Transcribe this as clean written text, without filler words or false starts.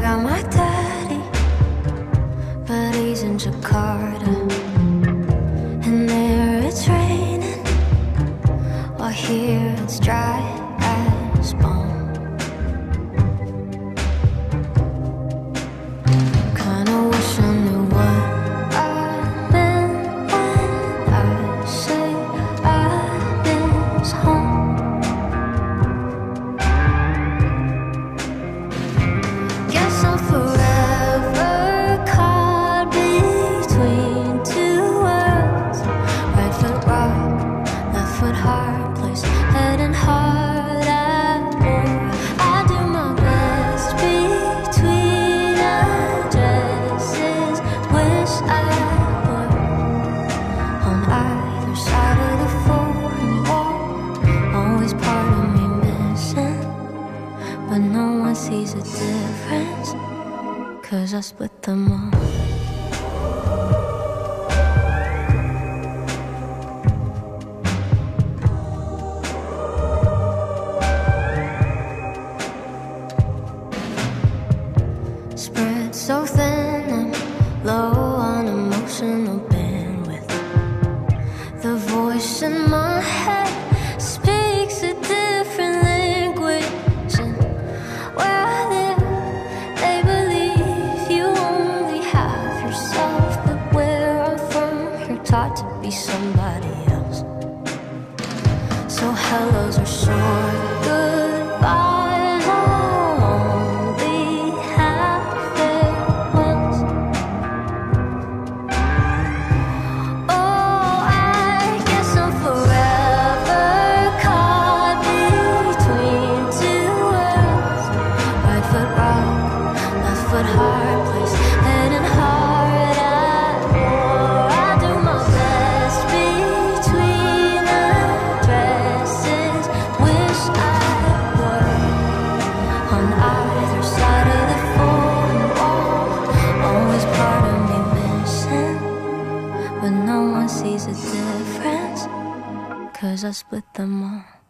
got my daddy, but he's in Jakarta. And there it's raining, while here it's dry as bone. Kinda wish I knew what I meant when I say I miss home. Guess I'm forever caught between two worlds. Right foot rock, left foot hard, place heading hard at war. I do my best between addresses. Wish I were on either side of the foreign wall. Always part of me missing, but no one sees a difference, 'cause I split them all. Spread so thin, I'm low on emotional bandwidth. The voice in my head speaks a different language, and where I live, they believe you only have yourself. But where I'm from, you're taught to be somebody else. So hellos are short, goodbyes are only half farewells. Oh, I guess I'm forever caught between two worlds. Right foot rock, left foot hard, place heading hard at war. I do my best between addresses. Wish I were on either side of the foreign wall. Always part of me missing, but no one sees a difference, 'cause I split them all.